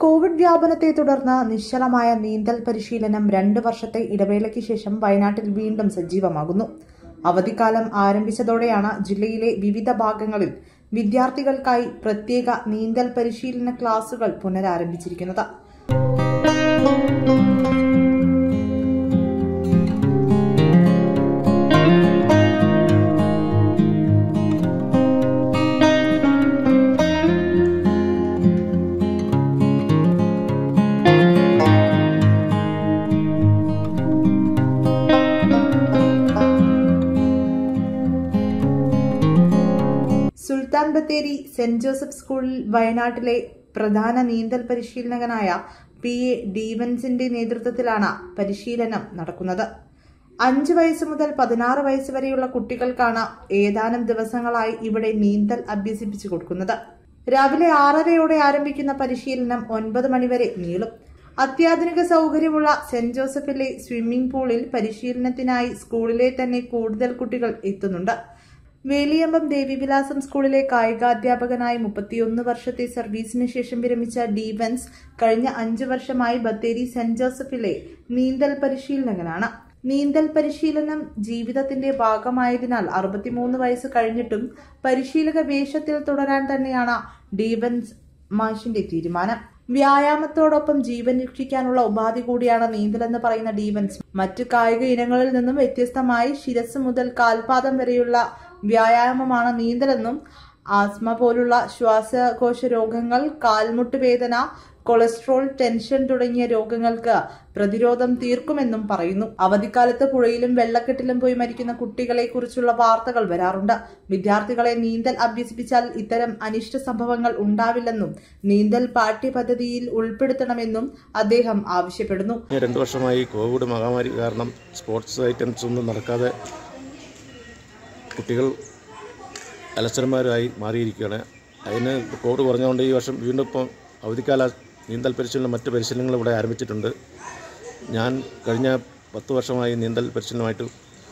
Covid വ്യാപനത്തെ തുടർന്ന് നിശ്ചലമായ നീന്തൽ പരിശീലനം 2 വർഷത്തെ ഇടവേളയ്ക്ക് ശേഷം വയനാട്ടിൽ വീണ്ടും സജീവമാകുന്നു. അവധിക്കാലം ആരംഭിച്ചതോടെയാണ് ജില്ലയിലെ വിവിധ ഭാഗങ്ങളിൽ വിദ്യാർത്ഥികൾക്കായി പ്രത്യേക നീന്തൽ പരിശീലന ക്ലാസുകൾ പുനരാരംഭിച്ചിരിക്കുന്നത്. സുൽത്താൻ ബത്തേരി സെന്റ് ജോസഫ് സ്കൂളിൽ വയനാട്ടിലെ പ്രധാന നീന്തൽ പരിശീലകനായ PA ഡീവൻസിന്റെ നേതൃത്വത്തിലാണ് പരിശീലനം നടക്കുന്നത്. 5 വയസ്സ് മുതൽ 16 വയസ്സ് വരെയുള്ള കുട്ടികൾക്കാണ് ഏതാനും ദിവസങ്ങളായി ഇവിടെ നീന്തൽ അഭ്യസിപ്പിച്ചു കൊടുക്കുന്നത്. രാവിലെ 6:30 ആരംഭിക്കുന്ന പരിശീലനം 9 മണിവരെ നീളും. അത്യാധുനിക സൗകര്യമുള്ള സെന്റ് ജോസഫിലെ സ്വിമ്മിംഗ് പൂളിൽ പരിശീലനത്തിനായി സ്കൂളിലെ തന്നെ കൂടുതൽ കുട്ടികൾ എത്തുന്നുണ്ട്. വേലിയമ്പം ദേവിവിലാസം സ്കൂളിലെ കായികാധ്യാപകനായി 31 വർഷത്തെ സർവീസിന് ശേഷം വിരമിച്ച ഡീവൻസ് കഴിഞ്ഞ 5 വർഷമായി ബത്തേരി സെന്റ് ജോസഫിലെ നീന്തൽ പരിശീലകനാണ്. നീന്തൽ പരിശീലനം ജീവിതത്തിന്റെ ഭാഗമായതിനാൽ 63 വയസ്സ് കഴിഞ്ഞിട്ടും പരിശീലക വേഷത്തിൽ തുടരാൻ തന്നെയാണ് ഡീവൻസ് മാഷിന്റെ തീരുമാനം. വ്യായാമത്തോടൊപ്പം ജീവൻ രക്ഷിക്കാനുള്ള ഉപാധി കൂടിയാണ് നീന്തലെന്ന് പറയുന്ന ഡീവൻസ് മറ്റു കായിക ഇനങ്ങളിൽ നിന്നും വ്യത്യസ്തമായി ശിരസ് മുതൽ കാൽപാദം വരെയുള്ള വ്യായാമമാണ് നീന്തലെന്നും ആസ്മ പോലുള്ള ശ്വാസകോശ രോഗങ്ങൾ, കാൽമുട്ട് വേദന, കൊളസ്ട്രോൾ, ടെൻഷൻ തുടങ്ങിയ രോഗങ്ങൾക്ക് പ്രതിരോധം തീർക്കുമെന്നും പറയുന്നു. അവധിക്കാലത്ത് പുഴയിലും വെള്ളക്കെട്ടിലും പോയി മരിക്കുന്ന കുട്ടികളെ കുറിച്ചുള്ള വാർത്തകൾ വരാറുണ്ട്. വിദ്യാർത്ഥികളെ നീന്തൽ അഭ്യസിപ്പിച്ചാൽ ഇത്തരം അനിഷ്ട സംഭവങ്ങൾ ഉണ്ടാവില്ലെന്നും നീന്തൽ പാഠ്യപദ്ധതിയിൽ ഉൾപ്പെടുത്തണമെന്നും അദ്ദേഹം ആവശ്യപ്പെടുന്നു. 2 വർഷമായി കോവിഡ് മഹാമാരി കാരണം സ്പോർട്സ് ഐറ്റംസ് ഒന്നും നടക്കാതെ കുട്ടികൾ അലസന്മാരായി മാറിയിരിക്കുകയാണ്. അതിന് കോവിഡ് കുറഞ്ഞുകൊണ്ട് ഈ വർഷം വീണ്ടും ഇപ്പോൾ അവധിക്കാല നീന്തൽ പരിശീലനം മറ്റ് പരിശീലനങ്ങൾ ഇവിടെ ആരംഭിച്ചിട്ടുണ്ട്. ഞാൻ കഴിഞ്ഞ 10 വർഷമായി നീന്തൽ പരിശീലനമായിട്ട്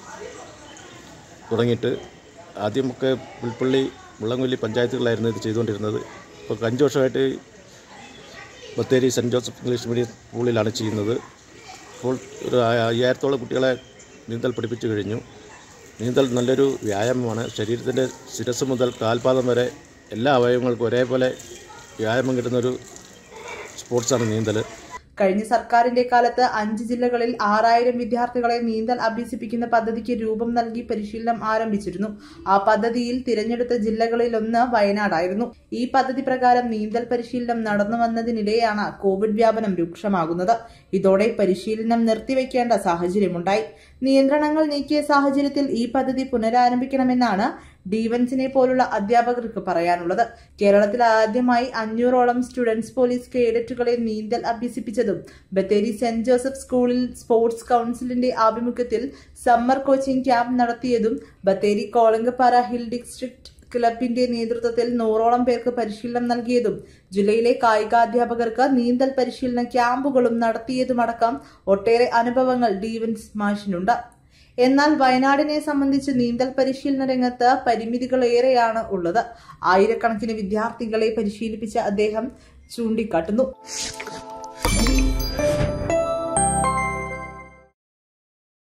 തുടങ്ങിയിട്ട് ആദ്യമൊക്കെ പുൽപ്പള്ളി, മുള്ളംകൊല്ലി പഞ്ചായത്തുകളായിരുന്നു ഇത് ചെയ്തുകൊണ്ടിരുന്നത്. ഇപ്പോൾ 5 വർഷമായിട്ട് Bathery Saint Joseph English medium സ്കൂളിലാണ് ചെയ്യുന്നത്. ഇപ്പോൾ ഒരു 5000-ഓളം കുട്ടികളെ നീന്തൽ പഠിപ്പിച്ചു കഴിഞ്ഞു. നീന്തൽ നല്ലൊരു വ്യായാമമാണ്. ശരീരത്തിൻ്റെ ശിരസ് മുതൽ കാൽപാദം വരെ എല്ലാ അവയവങ്ങൾക്കും ഒരേപോലെ വ്യായാമം കിട്ടുന്നൊരു സ്പോർട്സാണ് നീന്തൽ. കഴിഞ്ഞ സർക്കാരിന്റെ കാലത്ത് 5 ജില്ലകളിൽ 6000 വിദ്യാർത്ഥികളെ നീന്തൽ അഭ്യസിപ്പിക്കുന്ന പദ്ധതിക്ക് രൂപം നൽകി പരിശീലനം ആരംഭിച്ചിരുന്നു. ആ പദ്ധതിയിൽ തിരഞ്ഞെടുത്ത ജില്ലകളിലൊന്ന് വയനാടായിരുന്നു. ഈ പദ്ധതി പ്രകാരം നീന്തൽ പരിശീലനം നടന്നു വന്നതിനിടെയാണ് കോവിഡ് വ്യാപനം രൂക്ഷമാകുന്നത്. ഇതോടെ പരിശീലനം നിർത്തിവെക്കേണ്ട സാഹചര്യമുണ്ടായി. നിയന്ത്രണങ്ങൾ നീക്കിയ സാഹചര്യത്തിൽ ഈ പദ്ധതി പുനരാരംഭിക്കണമെന്നാണ് ഡീവൻസിനെ പോലുള്ള അധ്യാപകർക്ക് പറയാനുള്ളത്. കേരളത്തിൽ ആദ്യമായി 500ഓളം സ്റ്റുഡൻസ് പോലീസ് കേഡറ്റുകളെ നീന്തൽ അഭ്യസിപ്പിച്ചതും ബത്തേരി സെന്റ് ജോസഫ് സ്കൂളിൽ സ്പോർട്സ് കൌൺസിലിന്റെ ആഭിമുഖ്യത്തിൽ സമ്മർ കോച്ചിംഗ് ക്യാമ്പ് നടത്തിയതും ബത്തേരി കോളങ്കപ്പാറ ഹിൽ ഡിസ്ട്രിക്ട് ക്ലബിന്റെ നേതൃത്വത്തിൽ 100ഓളം പേർക്ക് പരിശീലനം നൽകിയതും ജില്ലയിലെ കായികാധ്യാപകർക്ക് നീന്തൽ പരിശീലന ക്യാമ്പുകളും നടത്തിയതുമടക്കം ഒട്ടേറെ അനുഭവങ്ങൾ ഡീവൻസ് മാഷിനുണ്ട്. എന്നാൽ വയനാടിനെ സംബന്ധിച്ച് നീന്തൽ പരിശീലന രംഗത്ത് പരിമിതികളേറെയാണ് ഉള്ളത്. 1000കണക്കിന് വിദ്യാർത്ഥികളെ പരിശീലിപ്പിച്ച അദ്ദേഹം ചൂണ്ടിക്കാട്ടുന്നു.